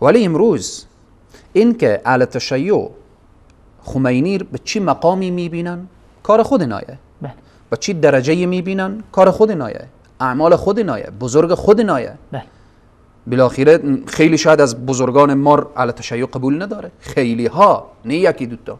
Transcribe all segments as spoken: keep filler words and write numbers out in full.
ولی امروز این که اهل تشیع خمینی به چی مقامی میبینن کار خود نایه، به چی درجه میبینن کار خود نایه، اعمال خود نایه، بزرگ خود نایه. بالاخره خیلی شاید از بزرگان ما اهل تشیع قبول نداره، خیلی ها، نه یکی دوتا.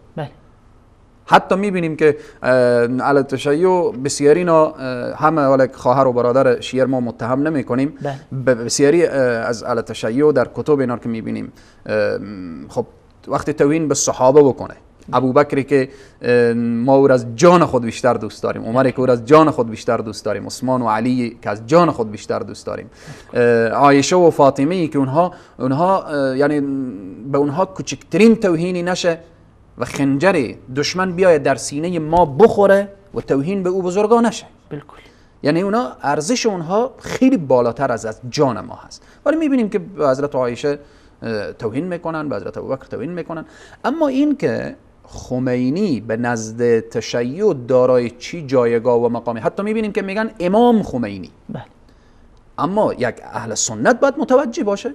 حتی میبینیم که اهل تشیع بسیاری نا همه ولی خواهر و برادر شیعه ما متهم نمی کنیم، بسیاری از اهل تشیع در کتب اینا که میبینیم خب وقتی توهین به صحابه بکنه، ابوبکری که ما او از جان خود بیشتر دوست داریم، عمری که او از جان خود بیشتر دوست داریم، عثمان و علی که از جان خود بیشتر دوست داریم، عایشه و فاطمه که اونها اونها یعنی به اونها کوچکترین توهینی نشه و خنجر دشمن بیاید در سینه ما بخوره و توهین به او بزرگا نشه. بالکل. یعنی اونا ارزش اونها خیلی بالاتر از از جان ما هست. ولی میبینیم که به حضرت عایشه توهین میکنن، به حضرت ابوبکر توهین میکنن. اما این که خمینی به نزد تشیع دارای چی جایگاه و مقامی، حتی میبینیم که میگن امام خمینی. بله. اما یک اهل سنت باید متوجه باشه،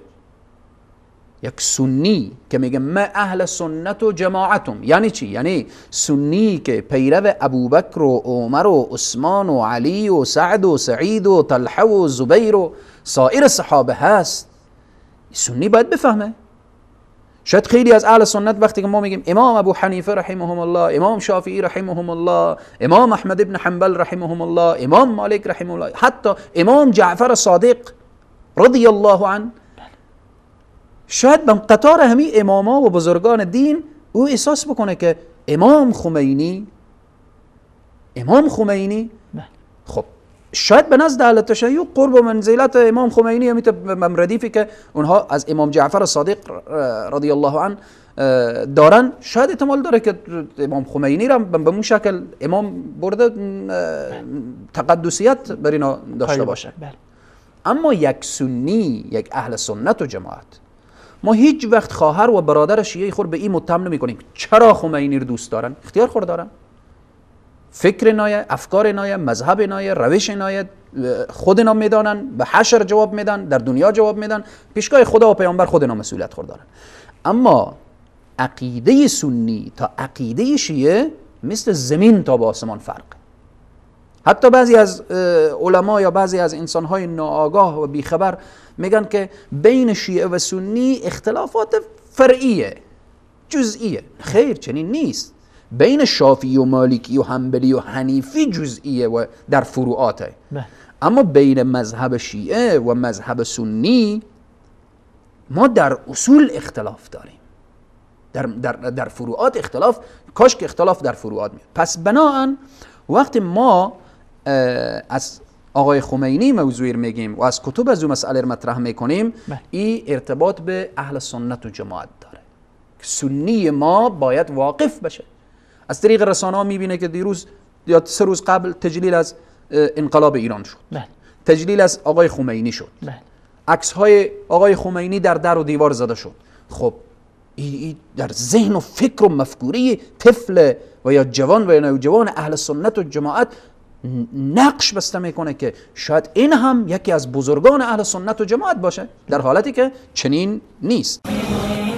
یک سنی که میگه من اهل سنت و جماعتم، یعنی چی؟ یعنی سنی که پیرو ابوبکر و عمر و عثمان و علی و سعد و سعید و طلحه و زبیر و سایر صحابه هست. سنی باید بفهمه. شاید خیلی از اهل سنت وقتی که ما میگیم امام ابو حنیفه رحمهم الله، امام شافعی رحمهم الله، امام احمد ابن حنبل رحمهم الله، امام مالک رحمه الله، حتی امام جعفر صادق رضی الله عنه، شاید به قطار همین اماما و بزرگان دین او احساس بکنه که امام خمینی امام خمینی خب شاید به نزد اهل تشیع قرب و منزلت امام خمینی همیت ردیفی که اونها از امام جعفر صادق رضی الله عنه دارن، شاید احتمال داره که امام خمینی را به اون شکل امام برده تقدسیت بر اینا داشته باشه. اما یک سنی، یک اهل سنت و جماعت، ما هیچ وقت خواهر و برادر شیعه خود به این متهم نمی کنیم چرا خمینی رو دوست دارن. اختیار خود دارن، فکر نایه، افکار نایه، مذهب نایه، روش نایه، خود اینا میدانن، به حشر جواب میدن، در دنیا جواب میدن، پیشگاه خدا و پیامبر خود اینا مسئولیت خود دارن. اما عقیده سنی تا عقیده شیعه مثل زمین تا به آسمان فرق. حتی بعضی از علما یا بعضی از انسانهای ناآگاه و بیخبر میگن که بین شیعه و سنی اختلافات فرعیه، جزئیه. خیر، چنین نیست. بین شافعی و مالکی و حنبلی و حنیفی جزئیه و در فروعاته. اما بین مذهب شیعه و مذهب سنی ما در اصول اختلاف داریم، در, در, در فروعات اختلاف، کاش که اختلاف در فروعات میاد. پس بناهن وقتی ما از آقای خمینی موضوعی میگیم و از کتب از اون مسئله مطرح میکنیم، این ارتباط به اهل سنت و جماعت داره. سنی ما باید واقف بشه. از طریق رسانه ها میبینه که دیروز یا سه روز قبل تجلیل از انقلاب ایران شد، بله. تجلیل از آقای خمینی شد، بله. عکس های آقای خمینی در در و دیوار زده شد. خب این در ذهن و فکر و مفکوره طفل و یا جوان و یا نوجوان اهل سنت و جماعت نقش بسته میکنه که شاید این هم یکی از بزرگان اهل سنت و جماعت باشه، در حالتی که چنین نیست.